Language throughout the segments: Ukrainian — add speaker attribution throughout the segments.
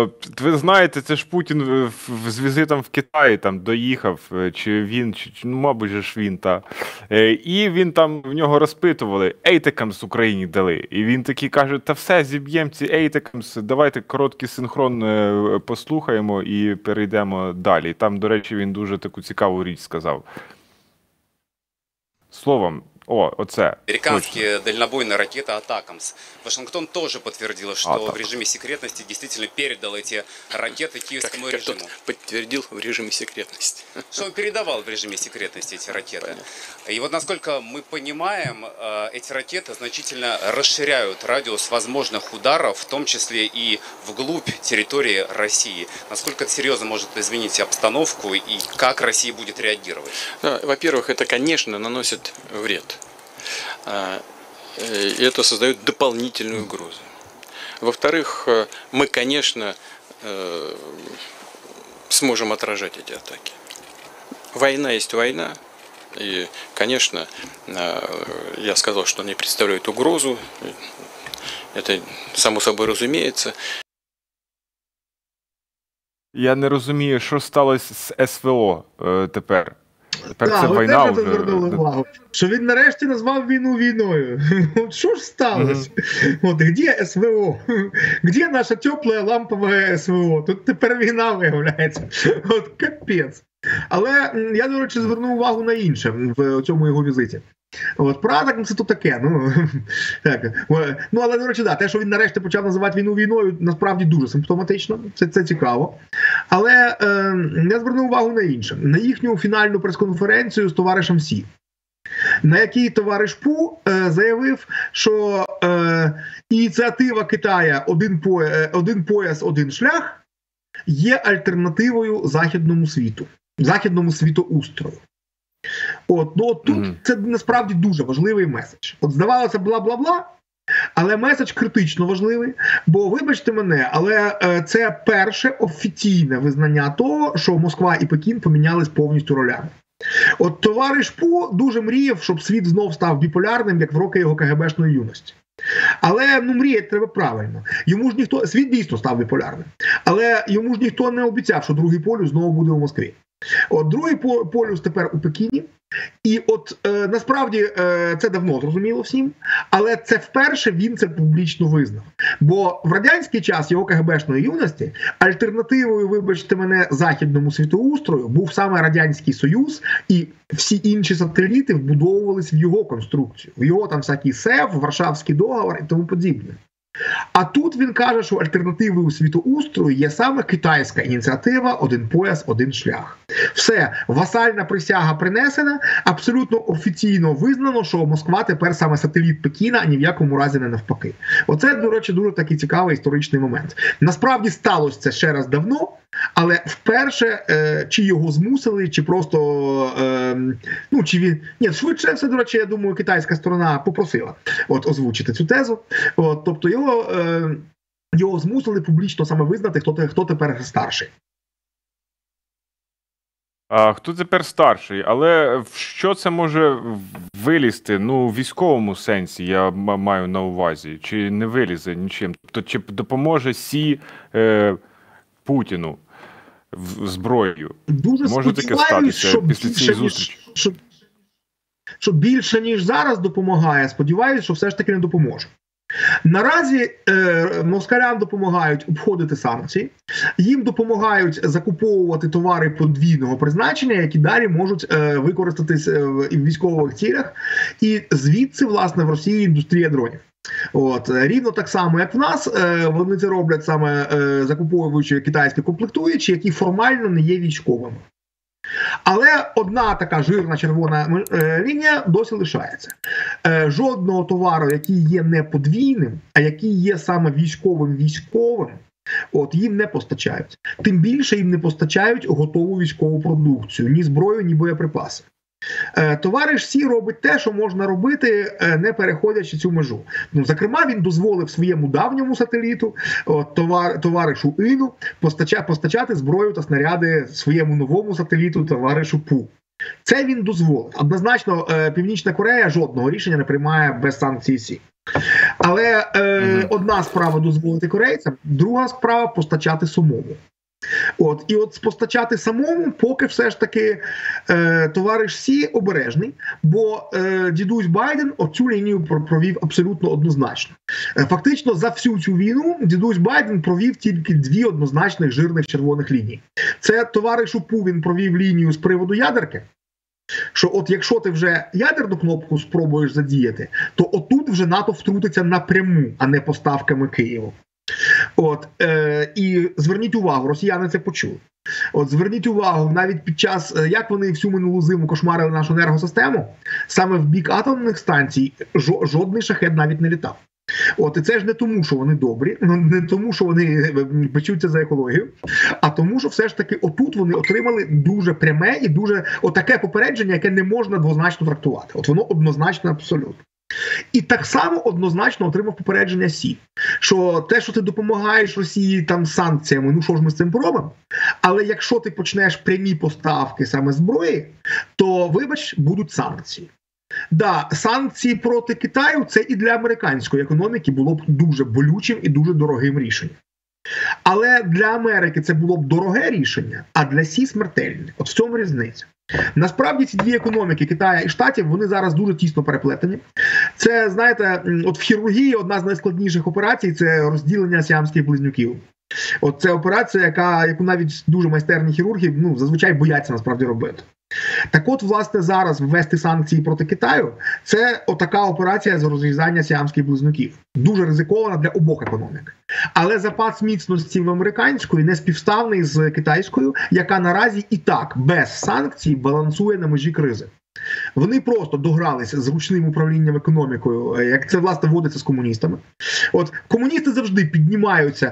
Speaker 1: ви знаєте, це ж Путін з візитом в Китаї там доїхав, чи він, ну, мабуть же ж він, і він там, в нього розпитували, Ейтекамс Україні дали. І він такий каже, та все, зіб'ємо ці Ейтекамс, давайте короткий синхрон послухаємо і перейдемо далі. Там, до речі, він дуже таку цікаву річ сказав. Словом, оце.
Speaker 2: Американские дальнобойные ракеты «Атакамс». Вашингтон тоже подтвердил, что в режиме секретности действительно передал эти ракеты киевскому режиму.
Speaker 3: Подтвердил в режиме секретности.
Speaker 2: Что он передавал в режиме секретности эти ракеты. И вот насколько мы понимаем, эти ракеты значительно расширяют радиус возможных ударов, в том числе и вглубь территории России. Насколько это серьезно может изменить обстановку и как Россия будет реагировать?
Speaker 3: Во-первых, это, конечно, наносит вред. И это создает дополнительную угрозу. Во-вторых, мы, конечно, сможем отражать эти атаки. Война есть война. И, конечно, я сказал, что они представляют угрозу. Это само собой разумеется.
Speaker 1: Я не розумію, що сталося з СВО тепер. Тепер це
Speaker 4: ви
Speaker 1: війна
Speaker 4: теж звернули увагу, що він нарешті назвав війну війною. От що ж сталося? От де СВО? Де наша тепла лампова СВО? Тут тепер війна виявляється. От капець. Але я, до речі, звернув увагу на інше в цьому його візиті. От, правда, це то таке. Але, до речі, те, що він нарешті почав називати війну війною, насправді дуже симптоматично. Це цікаво. Але я звернув увагу на інше. На їхню фінальну прес-конференцію з товаришем Сі, на якій товариш Пу заявив, що ініціатива Китая «Один пояс, один шлях» є альтернативою західному світоустрою. Тут це насправді дуже важливий меседж. Здавалося, бла-бла-бла, але меседж критично важливий, бо, вибачте мене, але це перше офіційне визнання того, що Москва і Пекін помінялись повністю ролями. Товариш Пу дуже мріяв, щоб світ знов став біполярним, як в роки його КГБшної юності. Але, мріяти треба правильно. Світ дійсно став біполярним. Але йому ж ніхто не обіцяв, що другий полюс знову буде у Москві. Другий полюс тепер у Пекіні. І насправді це давно зрозуміло всім, але це вперше він це публічно визнав. Бо в радянський час його КГБшної юності альтернативою, вибачте мене, західному світоустрою був саме Радянський Союз, і всі інші сателіти вбудовувались в його конструкцію. В його там всякий СЕФ, Варшавський договор і тому подібне. А тут він каже, що альтернативою світоустрою є саме китайська ініціатива «Один пояс, один шлях». Все, васальна присяга принесена, абсолютно офіційно визнано, що Москва тепер саме сателіт Пекіна, а ні в якому разі не навпаки. Оце, до речі, дуже такий цікавий історичний момент. Насправді сталося це ще раз давно, але вперше чи його змусили, чи просто, швидше все, до речі, я думаю, китайська сторона попросила озвучити цю тезу. Тобто його змусили публічно саме визнати, хто тепер старший.
Speaker 1: А хто тепер старший? Але в що це може вилізти? В військовому сенсі я маю на увазі. Чи не вилізе нічим? Тобто, чи допоможе Сі Путіну зброєю?
Speaker 4: Дуже
Speaker 1: може таке статися після цієї зустрічі?
Speaker 4: Що більше, ніж зараз допомагає, сподіваюся, що все ж таки не допоможе. Наразі москалям допомагають обходити санкції, їм допомагають закуповувати товари подвійного призначення, які далі можуть використатись в військових цілях, і звідси, власне, в Росії індустрія дронів. Рівно так само, як в нас, вони це роблять саме закуповуючи китайські комплектуючі, які формально не є військовими. Але одна така жирна червона лінія досі лишається. Жодного товару, який є не подвійним, а який є саме військовим, їм не постачають. Тим більше їм не постачають готову військову продукцію, ні зброю, ні боєприпаси. Товариш Сі робить те, що можна робити, не переходячи цю межу. Зокрема, він дозволив своєму давньому сателіту, товаришу Іну, постачати зброю та снаряди своєму новому сателіту, товаришу Пу. Це він дозволив. Однозначно, Північна Корея жодного рішення не приймає без санкцій Сі. Але одна справа дозволити корейцям, друга справа постачати самому. І от постачати самому, поки все ж таки товариш Сі обережний, бо дідусь Байден оцю лінію провів абсолютно однозначно. Фактично за всю цю війну дідусь Байден провів тільки дві однозначних жирних червоних лінії. Це товаришу Пу він провів лінію з приводу ядерки, що от якщо ти вже ядерну кнопку спробуєш задіяти, то отут вже НАТО втрутиться напряму, а не поставками Києву. І зверніть увагу, росіяни це почули. Зверніть увагу, навіть під час, як вони всю минулу зиму кошмарили нашу енергосистему, саме в бік атомних станцій жодний шахед навіть не літав. І це ж не тому, що вони добрі, не тому, що вони печуться за екологію, а тому, що все ж таки отут вони отримали дуже пряме і дуже отаке попередження, яке не можна двозначно трактувати. Воно однозначно абсолютно. І так само однозначно отримав попередження Сі, що те, що ти допомагаєш Росії там санкціями, ну що ж ми з цим поробимо, але якщо ти почнеш прямі поставки саме зброї, то, вибач, будуть санкції. Да, санкції проти Китаю – це і для американської економіки було б дуже болючим і дуже дорогим рішенням. Але для Америки це було б дороге рішення, а для Сі смертельне. От в цьому різниця. Насправді ці дві економіки Китаю і Штатів, вони зараз дуже тісно переплетені. Це, знаєте, от в хірургії одна з найскладніших операцій – це розділення сіамських близнюків. От це операція, яку навіть дуже майстерні хірурги зазвичай бояться насправді робити. Так от, власне, зараз ввести санкції проти Китаю – це отака операція з розрізання сіамських близнюків. Дуже ризикована для обох економік. Але запас міцності в американської не співставний з китайською, яка наразі і так без санкцій балансує на межі кризи. Вони просто догралися з ручним управлінням економікою, як це, власне, вводиться з комуністами. Комуністи завжди піднімаються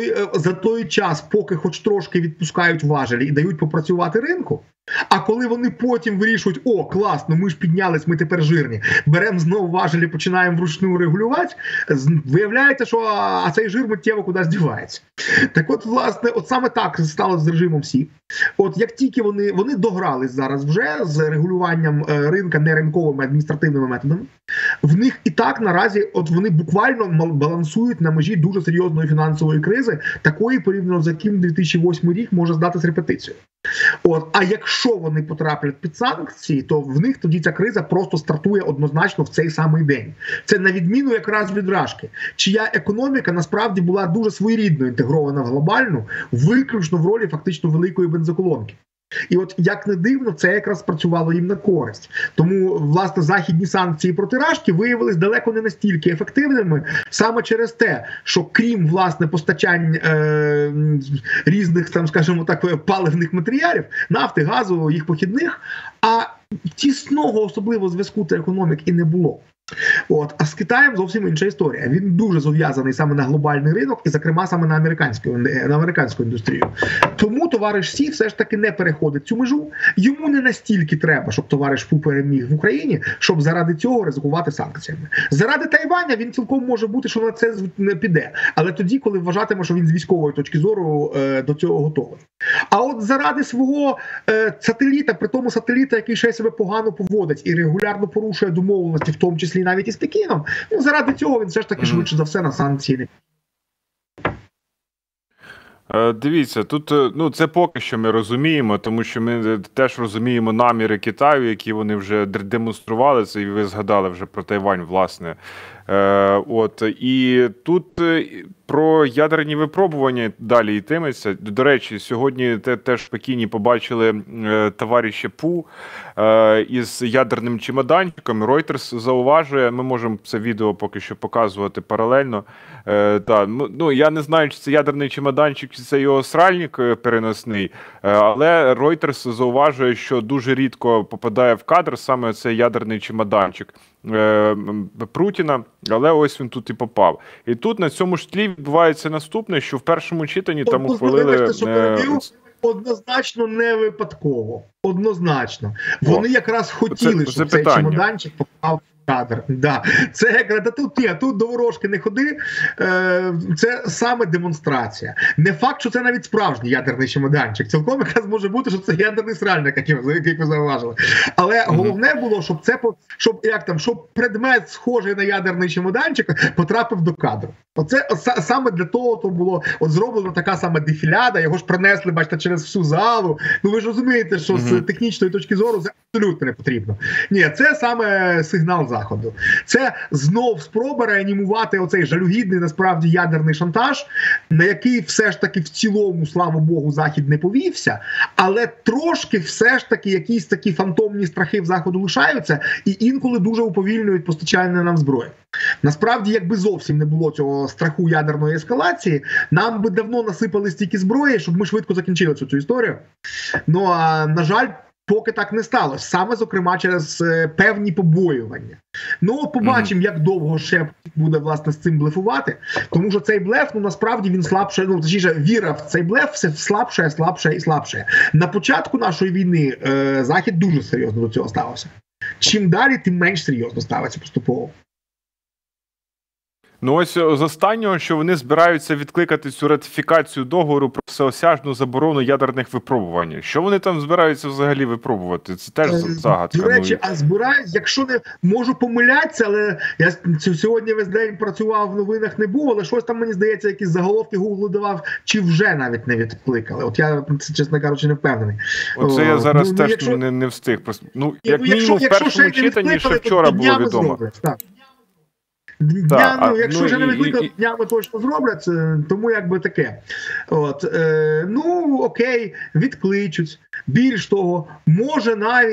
Speaker 4: за той час, поки хоч трошки відпускають важелі і дають попрацювати ринку. А коли вони потім вирішують, о, класно, ми ж піднялись, ми тепер жирні, беремо знову важелі, починаємо вручну регулювати, виявляється, що цей жир миттєво кудись дівається. Так от, власне, саме так стало з режимом Сі. Як тільки вони догрались зараз вже з регулюванням ринка неринковими адміністративними методами, в них і так наразі вони буквально балансують на межі дуже серйозної фінансової кризи, такої, порівняно з яким 2008 рік може здатись репетицією. А якщо вони потраплять під санкції, то в них тоді ця криза просто стартує однозначно в цей самий день. Це на відміну якраз від Рашки, чия економіка насправді була дуже своєрідно інтегрована в глобальну, виключно в ролі фактично великої бензоколонки. І як не дивно, це якраз спрацювало їм на користь. Тому, власне, західні санкції проти Рашки виявились далеко не настільки ефективними, саме через те, що крім, власне, постачань різних, там, скажімо так, паливних матеріалів, нафти, газу, їх похідних, а тісного особливо зв'язку та економік і не було. А з Китаєм зовсім інша історія. Він дуже зав'язаний саме на глобальний ринок і, зокрема, саме на американську індустрію. Тому товариш Сі все ж таки не переходить цю межу. Йому не настільки треба, щоб товариш Пу переміг в Україні, щоб заради цього ризикувати санкціями. Заради Тайваня він цілком може бути, що на це не піде. Але тоді, коли вважатиме, що він з військової точки зору до цього готовий. А заради свого сателіта, при тому сателіта, який ще себе погано поводить і регулярно порушує домовленості, в тому числі навіть із Пекіном, заради цього він все ж таки швидше за все на санкції не.
Speaker 1: Дивіться, тут це поки що ми розуміємо, тому що ми теж розуміємо наміри Китаю, які вони вже демонстрували, це і ви згадали вже про Тайвань, власне. І тут про ядерні випробування далі йтиметься. До речі, сьогодні теж в Пекіні побачили товариша Пу із ядерним чемоданчиком. Reuters зауважує, ми можемо це відео поки що показувати паралельно. Я не знаю, чи це ядерний чемоданчик, чи це його сральник переносний, але Reuters зауважує, що дуже рідко попадає в кадр саме цей ядерний чемоданчик Путіна, але ось він тут і попав. І тут на цьому ж тлі відбувається наступне, що в першому читанні там ухвалили...
Speaker 4: Однозначно не випадково. Однозначно. Вони якраз хотіли, щоб цей чемоданчик попав кадр. Да. Це якраз тут до ворожки не ходи. Це саме демонстрація. Не факт, що це навіть справжній ядерний чемоданчик. Цілком якраз може бути, що це ядерний сральник, як ви зауважили. Але головне було, щоб предмет, схожий на ядерний чемоданчик, потрапив до кадру. Оце саме для того то було зроблена така сама дефіляда, його ж принесли, бачите, через всю залу. Ну ви ж розумієте, що з технічної точки зору це абсолютно не потрібно. Ні, це саме сигнал Заходу. Це знов спроба реанімувати оцей жалюгідний, насправді, ядерний шантаж, на який все ж таки в цілому, слава Богу, Захід не повівся, але трошки все ж таки якісь такі фантомні страхи в Заходу лишаються і інколи дуже уповільнюють постачання нам зброї. Насправді, якби зовсім не було цього страху ядерної ескалації, нам би давно насипали стільки зброї, щоб ми швидко закінчили цю історію. Ну, а, на жаль, поки так не сталося. Саме, зокрема, через певні побоювання. Ну, побачимо, як довго ще буде, власне, з цим блефувати. Тому що цей блеф, ну, насправді, він слабше, ну, точніше, віра в цей блеф все слабше і слабше. На початку нашої війни Захід дуже серйозно до цього ставився. Чим далі, тим менш серйозно ставиться поступово.
Speaker 1: Ну ось з останнього, що вони збираються відкликати цю ратифікацію договору про всеосяжну заборону ядерних випробувань. Що вони там збираються взагалі випробувати? Це теж загадка.
Speaker 4: До речі, а збирають, якщо не можу помилятися, але я сьогодні весь день працював, в новинах не був, але щось там, мені здається, якісь заголовки Google давав, чи вже навіть не відкликали. От я, чесно кажучи, не впевнений.
Speaker 1: Оце я зараз теж
Speaker 4: якщо...
Speaker 1: не встиг. Ну, як мінімум, в першому читанні ще вчора було відомо.
Speaker 4: Якщо вже не відкликали, днями точно зроблять, тому якби таке. От, ну, окей, відкличуть. Більш того, може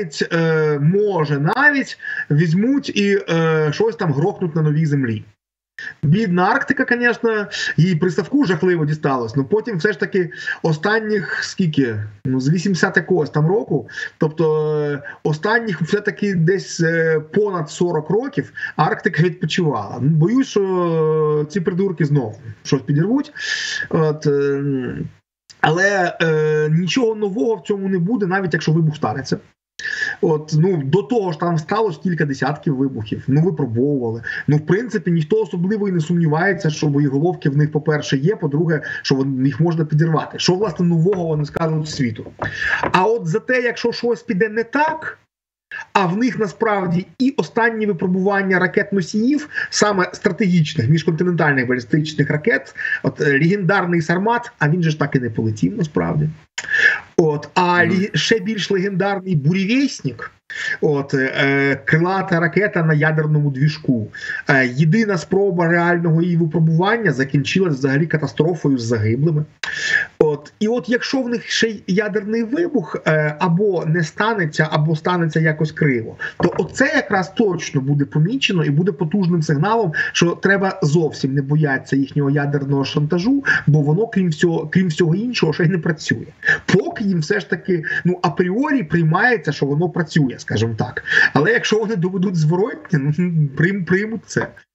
Speaker 4: навіть візьмуть і щось там грохнуть на новій землі. Бідна Арктика, звісно, їй при Савку жахливо дісталось, але потім все ж таки останніх, скільки, ну, з 80 якогось там року, тобто останніх все-таки десь понад 40 років Арктика відпочивала. Боюсь, що ці придурки знов щось підірвуть. От, але нічого нового в цьому не буде, навіть якщо вибух станеться. От, ну, до того ж там сталося кілька десятків вибухів, ну, випробовували. Ну, в принципі, ніхто особливо і не сумнівається, що боєголовки в них, по-перше, є, по-друге, що їх можна підірвати. Що, власне, нового вони скажуть світу. А от за те, якщо щось піде не так, а в них, насправді, і останні випробування ракет-носіїв, саме стратегічних, міжконтинентальних балістичних ракет, от легендарний Сармат, а він же ж так і не полетів, насправді. От, а ще більш легендарний бурєвєснік, от, крилата ракета на ядерному двіжку. Єдина спроба реального її випробування закінчилась взагалі катастрофою з загиблими. От, і от якщо в них ще ядерний вибух або не станеться, або станеться якось криво, то оце якраз точно буде помічено і буде потужним сигналом, що треба зовсім не боятися їхнього ядерного шантажу, бо воно, крім всього іншого, ще й не працює. Поки їм все ж таки, ну, апріорі приймається, що воно працює, скажімо так. Але якщо вони доведуть зворотне, ну, приймуть це.